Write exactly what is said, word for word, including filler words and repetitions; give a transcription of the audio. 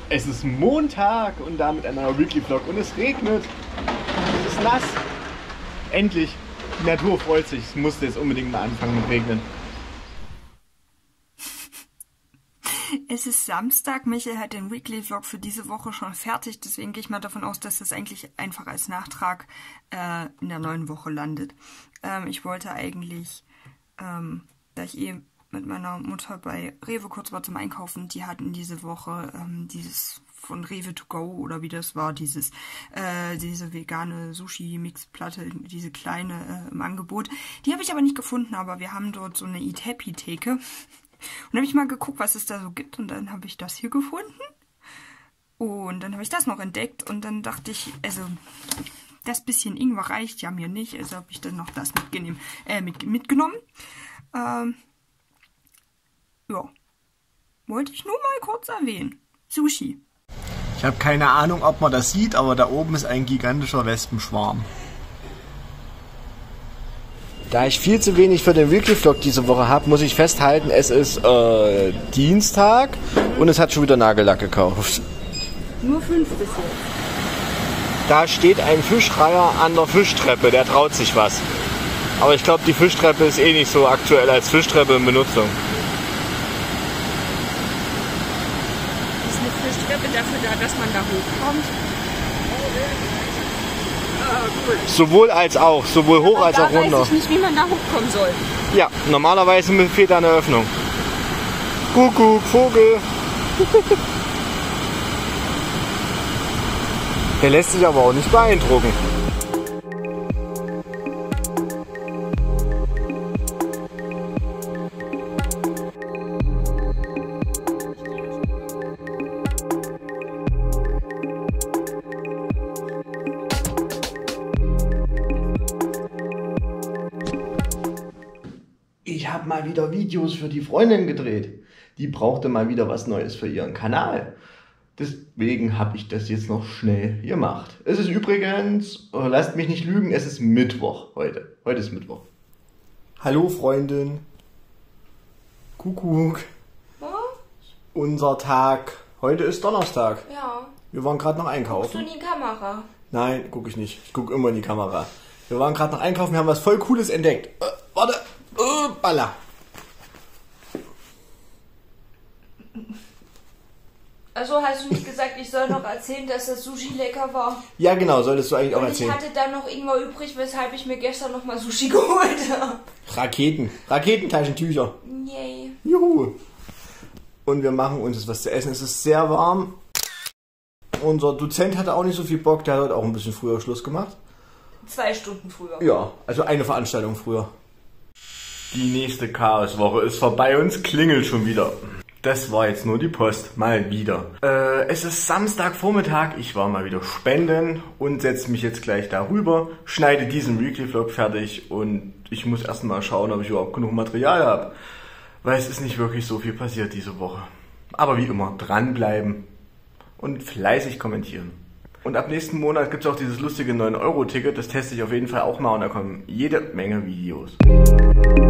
Es ist Montag und damit ein neuer Weekly Vlog und es regnet. Es ist nass. Endlich. Die Natur freut sich. Es musste jetzt unbedingt mal anfangen mit Regnen. Es ist Samstag. Michael hat den Weekly Vlog für diese Woche schon fertig. Deswegen gehe ich mal davon aus, dass das eigentlich einfach als Nachtrag äh, in der neuen Woche landet. Ähm, ich wollte eigentlich, ähm, da ich eh mit meiner Mutter bei Rewe kurz war zum Einkaufen, die hatten diese Woche ähm, dieses von Rewe to go oder wie das war, dieses äh, diese vegane Sushi-Mix-Platte, diese kleine äh, im Angebot. Die habe ich aber nicht gefunden, aber wir haben dort so eine Eat Happy-Theke. Und dann habe ich mal geguckt, was es da so gibt und dann habe ich das hier gefunden. Und dann habe ich das noch entdeckt und dann dachte ich, also das bisschen Ingwer reicht ja mir nicht, also habe ich dann noch das mitgenommen. Äh, mit, mitgenommen. Ähm, ja, wollte ich nur mal kurz erwähnen. Sushi. Ich habe keine Ahnung, ob man das sieht, aber da oben ist ein gigantischer Wespenschwarm. Da ich viel zu wenig für den Weekly Vlog diese Woche habe, muss ich festhalten, es ist äh, Dienstag und es hat schon wieder Nagellack gekauft. Nur fünf bis jetzt. Da steht ein Fischreiher an der Fischtreppe, der traut sich was. Aber ich glaube, die Fischtreppe ist eh nicht so aktuell als Fischtreppe in Benutzung. Ist eine Fischtreppe dafür da, dass man da hochkommt? Ah, cool. Sowohl als auch, sowohl hoch Aber als da auch runter. weiß ich nicht, wie man da hochkommen soll. Ja, normalerweise fehlt da eine Öffnung. Kuckuck, Vogel. Der lässt sich aber auch nicht beeindrucken. Ich habe mal wieder Videos für die Freundin gedreht. Die brauchte mal wieder was Neues für ihren Kanal. Deswegen habe ich das jetzt noch schnell gemacht. Es ist übrigens, oh, lasst mich nicht lügen, es ist Mittwoch heute. Heute ist Mittwoch. Hallo Freundin. Kuckuck. Was? Unser Tag. Heute ist Donnerstag. Ja. Wir waren gerade noch Guckst einkaufen. du in die Kamera? Nein, gucke ich nicht. Ich gucke immer in die Kamera. Wir waren gerade noch einkaufen, wir haben was voll Cooles entdeckt. Äh, warte. Äh, Baller. Also hast du nicht gesagt, ich soll noch erzählen, dass das Sushi lecker war? Ja genau, solltest du eigentlich auch Und erzählen. ich hatte da noch irgendwo übrig, weshalb ich mir gestern noch mal Sushi geholt habe. Raketen. Raketentaschentücher. Yay. Juhu. Und wir machen uns jetzt was zu essen. Es ist sehr warm. Unser Dozent hatte auch nicht so viel Bock. Der hat heute auch ein bisschen früher Schluss gemacht. Zwei Stunden früher. Ja, also eine Veranstaltung früher. Die nächste Chaoswoche ist vorbei und es klingelt schon wieder. Das war jetzt nur die Post. Mal wieder. Äh, es ist Samstagvormittag. Ich war mal wieder spenden und setze mich jetzt gleich darüber. Schneide diesen Weekly Vlog fertig und ich muss erstmal schauen, ob ich überhaupt genug Material habe. Weil es ist nicht wirklich so viel passiert diese Woche. Aber wie immer, dranbleiben und fleißig kommentieren. Und ab nächsten Monat gibt es auch dieses lustige neun Euro Ticket. Das teste ich auf jeden Fall auch mal und da kommen jede Menge Videos.